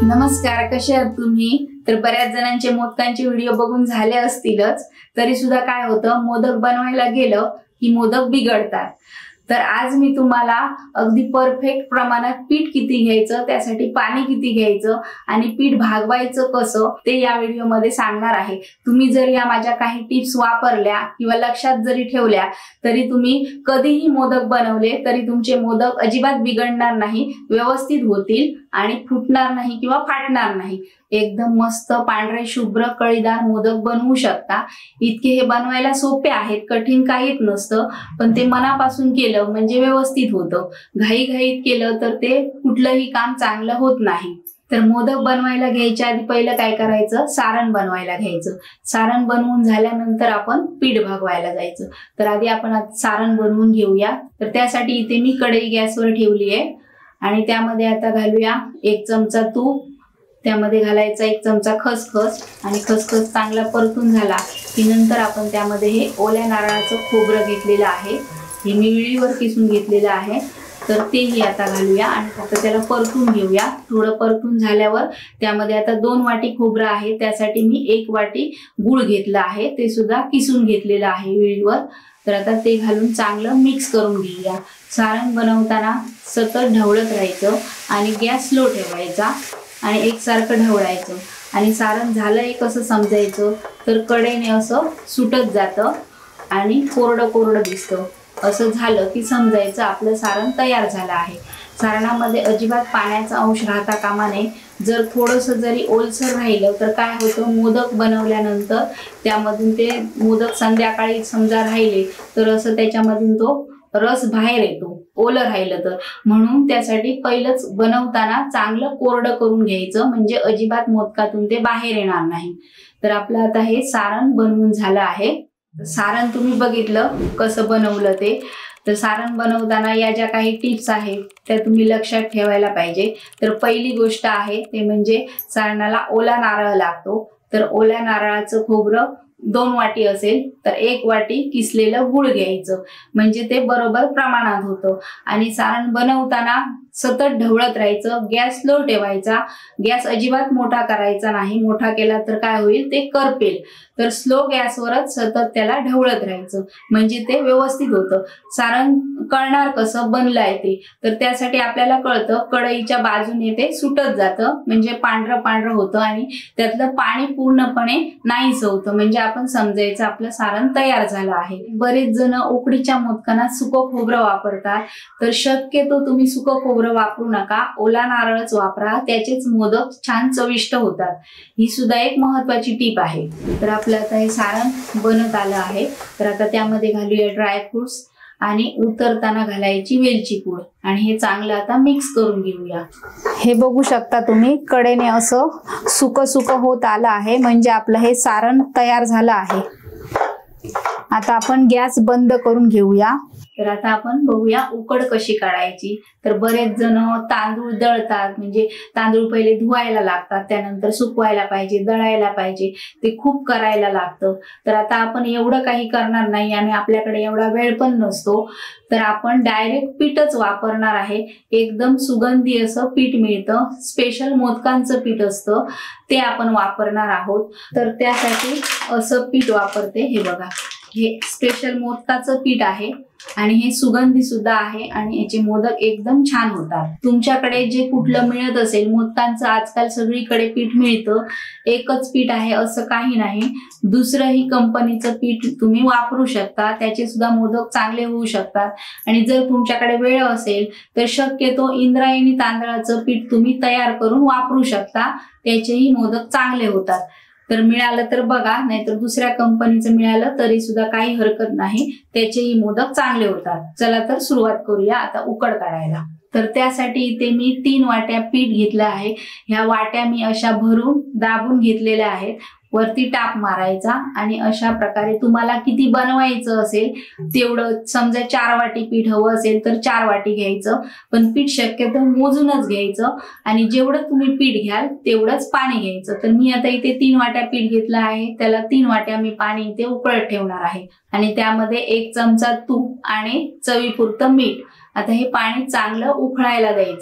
नमस्कार, कसे आहात तुम्ही? तर बऱ्याच जणांचे मोदकांचे व्हिडिओ बघून झाले असतीलच, तरी सुद्धा काय होतं, मोदक बनवायला गेलं की मोदक बिघडतात। तर आज मी तुम्हाला अगदी परफेक्ट प्रमाणात पीठ किती घ्यायचं, त्यासाठी पाणी किती घ्यायचं आणि पीठ भागवायचं कसं ते या व्हिडिओमध्ये सांगणार आहे। तुम्ही जर या माझ्या काही टिप्स वापरल्या किंवा लक्षात जरी ठेवल्या तरी तुम्ही कधीही मोदक बनवले तरी तुमचे मोदक अजिबात बिघडणार नाही, व्यवस्थित होतील आणि फुटणार नाही किंवा फाटणार नाही। एकदम मस्त पांढरे शुभ्र कळीदार मोदक बनवू शकता। इतके हे बनवायला सोपे आहेत, कठीण काहीच नसतं, पण ते मनापासून केलं म्हणजे व्यवस्थित होतं। घाईघाईत केलं तर ते कुठलंही काम चांगलं होत नाही। तर मोदक बनवायला घ्यायच्या आधी पहिलं काय करायचं, सारण बनवायला घ्यायचं। सारण बनवून झाल्यानंतर आपण पीठ भागवायला जायचं। तर आधी आपण सारण बनवून घेऊया। तर त्यासाठी इथे मी कढई गॅसवर ठेवली आहे आणि त्यामध्ये आता घालूया 1 चमचा तूप, त्यामध्ये घालायचा 1 चमचा खसखस आणि खसखस चांगला परतून झाला की नंतर आपण त्यामध्ये हे ओल्या नारळाचं खोबरं घेतलेलं आहे, हे मी विळीवर किसून घेतलेलं आहे, तर तेही आता घालूया आणि आता त्याला परतून घेऊया। थोडं परतून झाल्यावर त्यामध्ये आता 2 वाटी खोबरं आहे, त्यासाठी मी 1 वाटी गूळ घेतला आहे, ते सुद्धा किसून घेतलेलं आहे विळीवर। तर आता ते घालून चांगलं मिक्स करून घेऊया। सारण बनवताना सतत ढवळत राहायचं आणि गॅस स्लो ठेवायचा आणि एकसारखं ढवळायचं। आणि सारण झालंय कसं समजायचं, तर कडेने असं सुटत जातं आणि कोरडं कोरडं दिसतं। असं झालं की समजायचं आपलं सारण तयार झालं आहे। सारणामध्ये अजिबात पाण्याचा अंश राहता कामा नये। जर थोडंसं जरी ओलसर राहिलं तर काय होतं, मोदक बनवल्यानंतर त्यामधून ते मोदक संध्याकाळी समजा राहिले तर असं त्याच्यामधून तो रस बाहेर येतो, ओलं राहिलं तर। म्हणून त्यासाठी पहिलंच बनवताना चांगलं कोरडं करून घ्यायचं, म्हणजे अजिबात मोदकातून ते बाहेर येणार नाही। तर आपलं आता हे सारण बनवून झालं आहे। सारण तुम्ही बघितलं कसं बनवलं ते। तर सारण बनवताना या ज्या काही टिप्स आहेत त्या तुम्ही लक्षात ठेवायला पाहिजे। तर पहिली गोष्ट आहे ते म्हणजे सारणाला ओला नारळ लागतो। तर ओल्या नारळाचं खोबरं 2 वाटी असेल तर 1 वाटी किसलेलं गूळ घ्यायचं, म्हणजे ते बरोबर प्रमाणात होतं। आणि सारण बनवताना सतत ढवळत राहायचं, गॅस स्लो ठेवायचा, गॅस अजिबात मोठा करायचा नाही, मोठा केला तर काय होईल, ते करपेल। तर स्लो गॅसवरच सतत त्याला ढवळत राहायचं, म्हणजे ते व्यवस्थित होतं। सारण कळणार कसं बनलंय ते, तर त्यासाठी आपल्याला कळतं कढईच्या बाजूने ते सुटत जातं, म्हणजे पांढरं पांढरं होतं आणि त्यातलं पाणी पूर्णपणे नाहीसं होतं, म्हणजे आपण समजायचं आपलं सारण तयार झालं आहे। बरेच जण उकडीच्या मोदकांना सुकं खोबरं वापरतात, तर शक्यतो तुम्ही सुकं खोबरं वापरू नका, ओला नारळच वापरा, त्याचेच मोदक छान चविष्ट होतात। ही सुद्धा एक महत्त्वाची टीप आहे। तर आपलं आता हे सारण बनत आलं आहे। तर आता त्यामध्ये घालूया ड्रायफ्रुट्स आणि उतरताना घालायची वेलची पूड आणि हे चांगलं आता मिक्स करून घेऊया। हे बघू शकता तुम्ही, कडेने असं सुकं सुकं होत आलं आहे, म्हणजे आपलं हे सारण तयार झालं आहे। आता आपण गॅस बंद करून घेऊया। तर आता आपण बघूया उकड कशी काढायची। तर बरेच जण तांदूळ दळतात, म्हणजे तांदूळ पहिले धुवायला लागतात, त्यानंतर सुकवायला पाहिजे, दळायला पाहिजे, ते खूप करायला लागतं। तर आता आपण एवढं काही करणार नाही आणि आपल्याकडे एवढा वेळ पण नसतो, तर आपण डायरेक्ट पीठच वापरणार आहे। एकदम सुगंधी असं पीठ मिळतं, स्पेशल मोदकांचं पीठ असतं, ते आपण वापरणार आहोत। तर त्यासाठी असं पीठ वापरते, हे बघा, हे स्पेशल मोदकाचं पीठ आहे आणि हे सुगंधी सुद्धा आहे आणि याचे मोदक एकदम छान होतात। तुमच्याकडे जे कुठलं मिळत असेल, मोदकांचं आजकाल सगळीकडे पीठ मिळतं, एकच पीठ आहे असं काही नाही, दुसरंही कंपनीचं पीठ तुम्ही वापरू शकता, त्याचे सुद्धा मोदक चांगले होऊ शकतात। आणि जर तुमच्याकडे वेळ असेल तर शक्यतो इंद्रायणी तांदळाचं पीठ तुम्ही तयार करून वापरू शकता, त्याचेही मोदक चांगले होतात। तर मिळालं तर बघा, नाहीतर दुसऱ्या कंपनीचं मिळालं तरी सुद्धा काही हरकत नाही, त्याचेही मोदक चांगले होतात। चला तर सुरुवात करूया आता उकड काढायला। तर त्यासाठी इथे मी 3 वाट्या पीठ घेतलं आहे। ह्या वाट्या मी अशा भरून दाबून घेतलेल्या आहेत। वरती टाप मारायचा आणि अशा प्रकारे तुम्हाला किती बनवायचं असेल तेवढं, समजा 4 वाटी पीठ हवं असेल तर 4 वाटी घ्यायचं, पण पीठ शक्यतो मोजूनच घ्यायचं आणि जेवढं तुम्ही पीठ घ्याल तेवढंच पाणी घ्यायचं। तर मी आता इथे 3 वाट्या पीठ घेतलं आहे, त्याला 3 वाट्या मी पाणी इथे उकळत ठेवणार आहे आणि त्यामध्ये 1 चमचा तूप आणि चवीपुरतं मीठ। आता हे पाणी चांगलं उकळायला द्यायचं।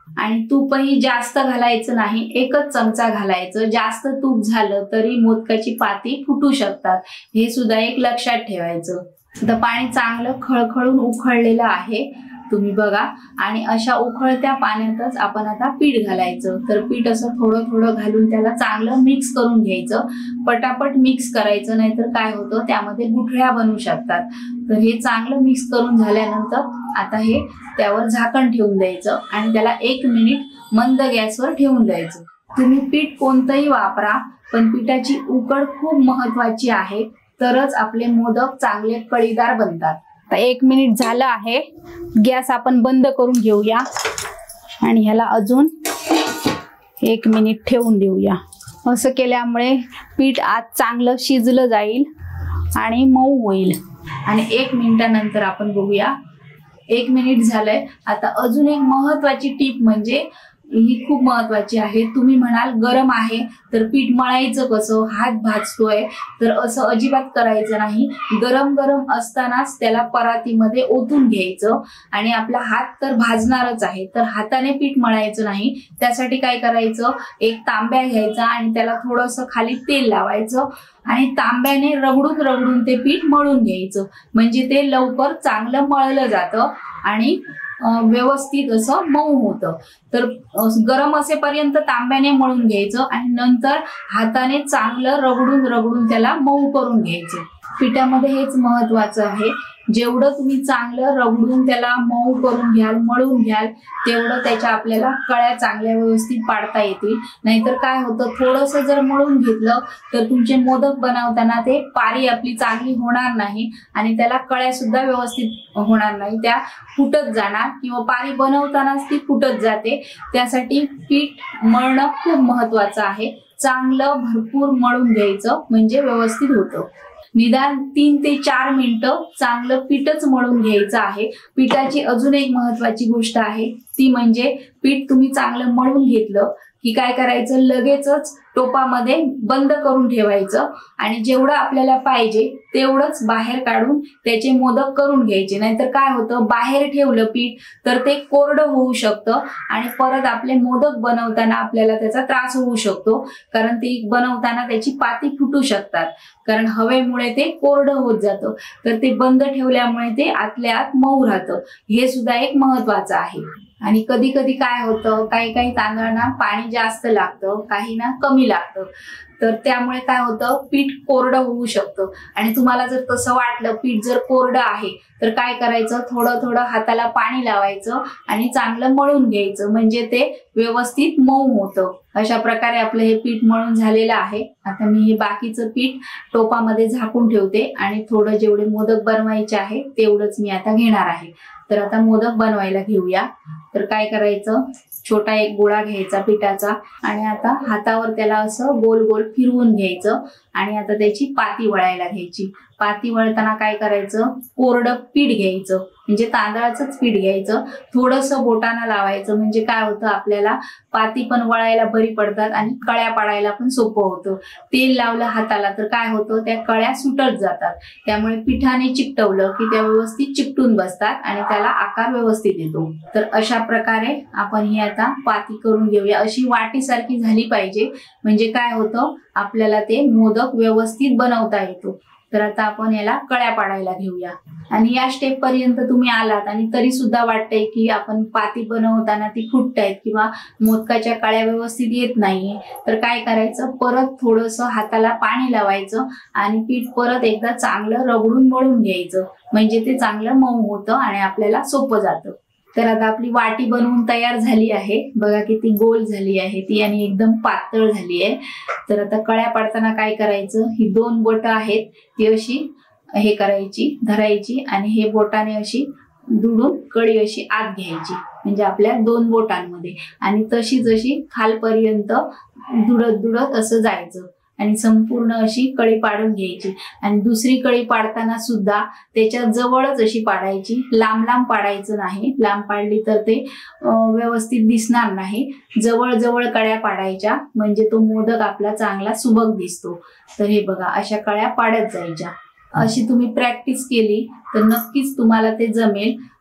आणि तूपही जास्त घालायचं नाही, 1च चमचा घालायचं. जास्त तूप झालं तरी मोदकाची पाती फुटू शकतात, हे सुद्धा एक लक्षात ठेवायचं. आता पाणी चांगलं खळखळून उकळलेलं आहे, तुम्ही बघा. आणि अशा उकळत्या पाण्यातच आपण आता पीठ घालायचं. तर पीठ असं थोडं थोडं घालून त्याला चांगलं मिक्स करून घ्यायचं. पटापट मिक्स करायचं, नाहीतर काय होतं त्यामध्ये गुठळ्या बनू शकतात. तर हे चांगलं मिक्स करून झाल्यानंतर आता हे त्यावर झाकण ठेवून द्यायचं आणि त्याला 1 मिनिट मंद गॅसवर ठेवून द्यायचं. तुम्ही पीठ कोणतंही वापरा, पण पिठाची उकड खूप महत्वाची आहे, तरच आपले मोदक चांगले कळीदार बनतात. आता 1 मिनिट झालं आहे, गॅस आपण बंद करून घेऊया आणि ह्याला अजून 1 मिनिट ठेवून देऊया. असं केल्यामुळे पीठ आज चांगलं शिजलं जाईल आणि मऊ होईल. आणि 1 मिनिटानंतर आपण बघूया. 1 मिनिट झालंय. आता अजून एक महत्वाची टीप म्हणजे ही खूप महत्वाची आहे. तुम्ही म्हणाल गरम आहे तर पीठ मळायचं कसं, हात भाजतोय, तर असं अजिबात करायचं नाही. गरम गरम असतानाच त्याला परातीमध्ये ओतून घ्यायचं आणि आपला हात तर भाजणारच आहे, तर हाताने पीठ मळायचं नाही. त्यासाठी काय करायचं, एक तांब्या घ्यायचा आणि त्याला थोडंसं खाली तेल लावायचं आणि तांब्याने रगडून रगडून ते पीठ मळून घ्यायचं. म्हणजे ते लवकर चांगलं मळलं जातं आणि व्यवस्थित असं मऊ होतं. तर गरम असेपर्यंत तांब्याने मळून घ्यायचं आणि नंतर हाताने चांगलं रगडून रगडून त्याला मऊ करून घ्यायचं. पिठामध्ये हेच महत्वाचं आहे. जेवढं तुम्ही चांगलं रगडून त्याला मऊ करून घ्याल, मळून घ्याल, तेवढं त्याच्या आपल्याला कळ्या चांगल्या व्यवस्थित पाडता येतील. नाहीतर काय होतं, थोडंसं जर मळून घेतलं तर तुमचे मोदक बनवताना ते पारी आपली चांगली होणार नाही आणि त्याला कळ्या सुद्धा व्यवस्थित होणार नाही, त्या फुटत जाणार किंवा पारी बनवतानाच ती फुटत जाते. त्यासाठी पीठ मळणं खूप महत्वाचं आहे. चांगलं भरपूर मळून घ्यायचं म्हणजे व्यवस्थित होतं. निदान 3 ते 4 मिनिटं चांगलं पीठच मळून घ्यायचं आहे. पिठाची अजून एक महत्वाची गोष्ट आहे, ती म्हणजे पीठ तुम्ही चांगलं मळून घेतलं की काय करायचं, लगेचच टोपामध्ये बंद करून ठेवायचं आणि जेवढं आपल्याला पाहिजे तेवढंच बाहेर काढून त्याचे मोदक करून घ्यायचे. नाहीतर काय होतं, बाहेर ठेवलं पीठ तर ते कोरडं होऊ शकतं आणि परत आपले मोदक बनवताना आपल्याला त्याचा त्रास होऊ शकतो, कारण ते बनवताना त्याची पाती फुटू शकतात, कारण हवेमुळे ते कोरडं होत जातं. तर ते बंद ठेवल्यामुळे ते आतल्या आत मऊ राहतं. हे सुद्धा एक महत्वाचं आहे. आणि कधी कधी काय होतं, काही काही तांदळांना पाणी जास्त लागतं, काही ना कमी लागतं. तर त्यामुळे काय होतं, पीठ कोरडं होऊ शकतं. आणि तुम्हाला जर तसं वाटलं पीठ जर कोरडं आहे तर काय करायचं, थोडं थोडं हाताला पाणी लावायचं आणि चांगलं मळून घ्यायचं, म्हणजे ते व्यवस्थित मऊ होतं. अशा प्रकारे आपलं हे पीठ मळून झालेलं आहे. आता मी हे बाकीचं पीठ टोपामध्ये झाकून ठेवते आणि थोडं जेवढे मोदक बनवायचे आहे तेवढंच मी आता घेणार आहे. तर आता मोदक बनवायला घेऊया. तर काय करायचं, छोटा एक गोळा घ्यायचा पिठाचा आणि आता हातावर त्याला असं गोल गोल फिरवून घ्यायचं आणि आता त्याची पाती वळायला घ्यायची. पाती वळताना काय करायचं, कोरडं पीठ घ्यायचं, म्हणजे तांदळाचंच पीठ घ्यायचं, थोडंसं बोटानं लावायचं, म्हणजे काय होतं, आपल्याला पाती पण वळायला बरी पडतात आणि कळ्या पाडायला पण सोपं होतं. तेल लावलं हाताला तर काय होतं, त्या कळ्या सुटत जातात. त्यामुळे पिठाने चिकटवलं की त्या व्यवस्थित चिकटून बसतात आणि त्याला आकार व्यवस्थित येतो. तर अशा प्रकारे आपण ही आता पाती करून घेऊया. अशी वाटीसारखी झाली पाहिजे, म्हणजे काय होतं, आपल्याला ते मोदक व्यवस्थित बनवता येतो. तर आता आपण याला कळ्या पाडायला घेऊया. आणि या स्टेप पर्यंत तुम्ही आलात आणि तरी सुद्धा वाटतंय की आपण पाती बनवताना ती फुटतायत किंवा मोदकाच्या कळ्या व्यवस्थित येत नाहीये, तर काय करायचं, परत थोडंसं हाताला पाणी लावायचं आणि पीठ परत एकदा चांगलं रगडून मळून घ्यायचं, म्हणजे ते चांगलं मऊ होतं आणि आपल्याला सोपं जातं. तर आता आपली वाटी बनवून तयार झाली आहे. बघा किती गोल झाली आहे ती आणि एकदम पातळ झाली आहे. तर आता कळ्या पाडताना काय करायचं, ही 2 बोटं आहेत ती अशी हे करायची, धरायची आणि हे बोटाने अशी दुडून कळी अशी आत घ्यायची, म्हणजे आपल्या 2 बोटांमध्ये, आणि तशी जशी खालपर्यंत दुडत दुडत असं जायचं आणि संपूर्ण अशी कळी पाडून घ्यायची. आणि दुसरी कळी पाडताना सुद्धा त्याच्या जवळच अशी पाडायची, लांब लांब पाडायचं नाही. लांब पाडली तर ते व्यवस्थित दिसणार नाही. जवळ जवळ कळ्या पाडायच्या, म्हणजे तो मोदक आपला चांगला सुबक दिसतो. तर हे बघा, अशा कळ्या पाडत जायच्या. अशी तुम्ही प्रॅक्टिस केली तर नक्कीच तुम्हाला ते जमेल.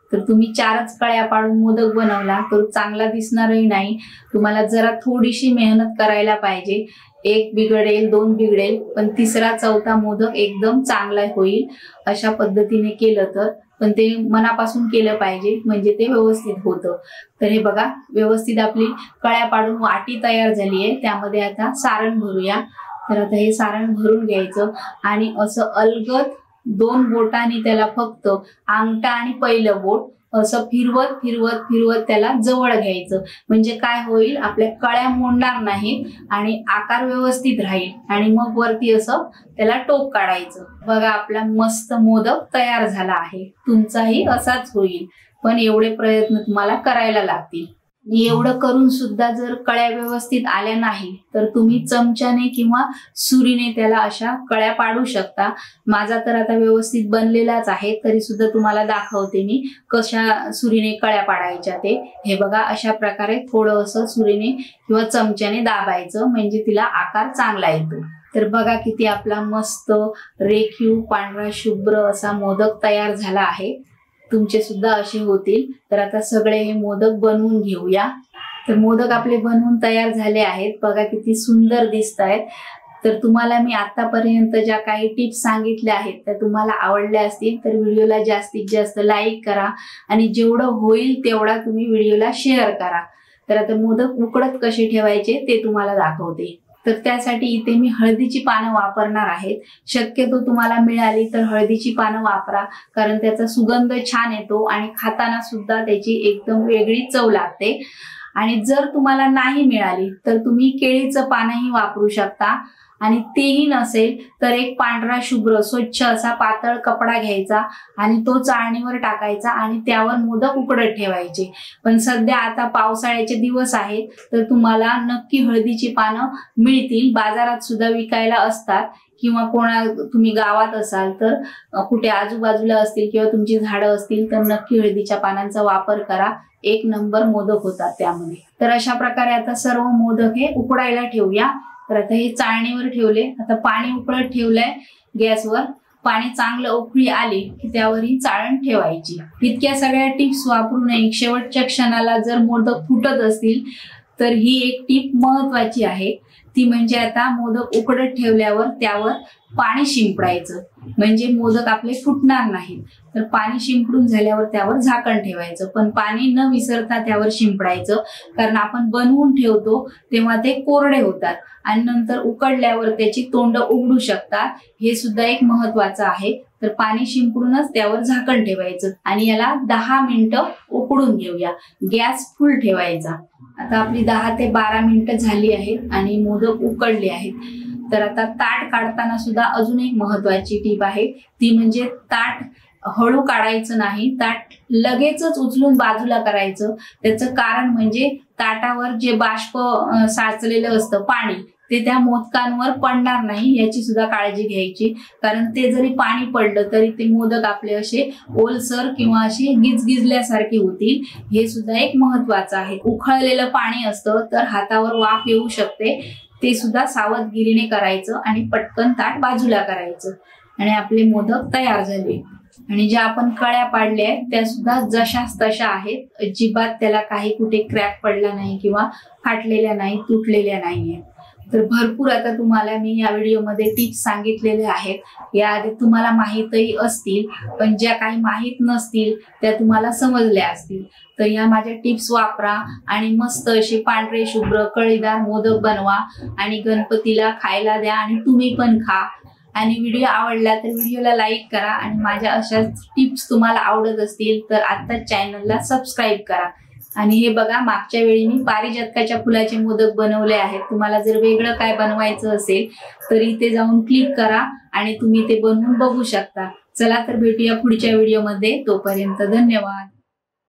तर तुम्ही 4च कळ्या पाडून मोदक बनवला तर चांगला दिसणारही नाही. तुम्हाला जरा थोडीशी मेहनत करायला पाहिजे. 1 बिघडेल, 2 बिघडेल, पण 3रा 4था मोदक एकदम चांगला होईल. अशा पद्धतीने केलं तर, पण ते मनापासून केलं पाहिजे म्हणजे ते व्यवस्थित होतं. तर हे बघा, व्यवस्थित आपली कळ्या पाडून वाटी तयार झाली आहे. त्यामध्ये आता सारण भरूया. तर आता हे सारण भरून घ्यायचं आणि असं अलगद 2 बोटांनी त्याला फक्त अंगठा आणि पहिलं बोट असं फिरवत फिरवत फिरवत त्याला जवळ घ्यायचं. म्हणजे काय होईल, आपल्या कळ्या मोडणार नाहीत आणि आकार व्यवस्थित राहील. आणि मग वरती असं त्याला टोक काढायचं. बघा, आपला मस्त मोदक तयार झाला आहे. तुमचाही असाच होईल, पण एवढे प्रयत्न तुम्हाला करायला लागतील. एवढं करून सुद्धा जर कळ्या व्यवस्थित आल्या नाही तर तुम्ही चमच्याने किंवा सुरीने त्याला अशा कळ्या पाडू शकता. माझा तर आता व्यवस्थित बनलेलाच आहे, तरी सुद्धा तुम्हाला दाखवते मी कशा सुरीने कळ्या पाडायच्या ते. हे बघा, अशा प्रकारे थोडं असं सुरीने किंवा चमच्याने दाबायचं म्हणजे तिला आकार चांगला येतो. तर बघा किती आपला मस्त रेखीव पांढरा शुभ्र असा मोदक तयार झाला आहे. तुमचे सुद्धा असे होतील. तर आता सगळे हे मोदक बनवून घेऊया. तर मोदक आपले बनवून तयार झाले आहेत. बघा किती सुंदर दिसत आहेत. तर तुम्हाला मी आतापर्यंत ज्या काही टिप्स सांगितल्या आहेत त्या तुम्हाला आवडल्या असतील तर व्हिडिओला जास्तीत जास्त लाईक करा आणि जेवढं होईल तेवढा तुम्ही व्हिडिओला शेअर करा. तर आता मोदक उकडत कसे ठेवायचे ते तुम्हाला दाखवते. तर त्यासाठी इथे मी हळदीची पानं वापरणार आहेत. शक्यतो तुम्हाला मिळाली तर हळदीची पानं वापरा, कारण त्याचा सुगंध छान येतो आणि खाताना सुद्धा त्याची एकदम वेगळी चव लागते. आणि जर तुम्हाला नाही मिळाली तर तुम्ही केळीचं पानही वापरू शकता. आणि तेही नसेल तर एक पांढरा शुभ्र स्वच्छ असा पातळ कपडा घ्यायचा आणि तो चाळणीवर टाकायचा आणि त्यावर मोदक उकडत ठेवायचे. पण सध्या आता पावसाळ्याचे दिवस आहेत तर तुम्हाला नक्की हळदीची पानं मिळतील. बाजारात सुद्धा विकायला असतात किंवा तुम्ही गावात असाल तर कुठे आजूबाजूला असतील किंवा तुमची झाडं असतील तर नक्की हळदीच्या पानांचा वापर करा. 1 नंबर मोदक होतात त्यामध्ये. तर अशा प्रकारे आता सर्व मोदक हे उकडायला ठेवूया. तर आता हे चाळणीवर ठेवले. आता पाणी उकळत ठेवलंय गॅसवर. पाणी चांगलं उकळी आली की त्यावर ही चाळण ठेवायची. इतक्या सगळ्या टिप्स वापरून शेवटच्या क्षणाला जर मोदक फुटत असतील तर ही एक टिप महत्वाची आहे. ती म्हणजे आता मोदक उकडत ठेवल्यावर त्यावर पाणी शिंपडायचं म्हणजे मोदक आपले फुटणार नाहीत. तर पाणी शिंपडून झाल्यावर त्यावर झाकण ठेवायचं, पण पाणी न विसरता त्यावर शिंपडायचं, कारण आपण बनवून ठेवतो तेव्हा ते कोरडे होतात आणि नंतर उकडल्यावर त्याची तोंड उघडू शकतात. हे सुद्धा एक महत्वाचं आहे. तर पाणी शिंपडूनच त्यावर झाकण ठेवायचं आणि याला 10 मिनिटं उकडून घेऊया. गॅस फुल ठेवायचा. आता आपली 10 ते 12 मिनिटं झाली आहेत आणि मोदक उकडले आहेत. तर आता ताट काढताना सुद्धा अजून एक महत्वाची टीप आहे. ती म्हणजे ताट हळू काढायचं नाही. ताट लगेचच उचलून बाजूला करायचं. त्याचं कारण म्हणजे ताटावर जे बाष्प साचलेलं असतं पाणी ते त्या मोदकांवर पडणार नाही याची सुद्धा काळजी घ्यायची. कारण ते जरी पाणी पडलं तरी ते मोदक आपले असे ओलसर किंवा असे गिजगिजल्यासारखे होतील. हे सुद्धा एक महत्वाचं आहे. उकळलेलं पाणी असतं तर हातावर वाफ येऊ शकते. ते सुद्धा सावधगिरीने करायचं आणि पटकन ताट बाजूला करायचं. आणि आपले मोदक तयार झाले. आणि ज्या आपण कळ्या पाडल्या आहेत त्या सुद्धा जशाच तशा आहेत. अजिबात त्याला काही कुठे क्रॅक पडला नाही किंवा फाटलेल्या नाही, तुटलेल्या नाहीये. तर भरपूर आता तुम्हाला मी या व्हिडिओमध्ये टिप्स सांगितलेले आहेत. याआधी तुम्हाला माहीतही असतील, पण ज्या काही माहीत नसतील त्या तुम्हाला समजल्या असतील. तर या माझ्या टिप्स वापरा आणि मस्त असे पांढरे शुभ्र कळीदार मोदक बनवा आणि गणपतीला खायला द्या आणि तुम्ही पण खा. आणि व्हिडिओ आवडला तर व्हिडिओला लाईक करा आणि माझ्या अशाच टिप्स तुम्हाला आवडत असतील तर आत्ताच चॅनलला सबस्क्राईब करा. आणि हे बघा, मागच्या वेळी मी पारिजातकाच्या फुलाचे मोदक बनवले आहेत. तुम्हाला जर वेगळं काय बनवायचं असेल तर इथे जाऊन क्लिक करा आणि तुम्ही ते बनवून बघू शकता. चला तर भेटूया पुढच्या व्हिडिओमध्ये. तोपर्यंत धन्यवाद.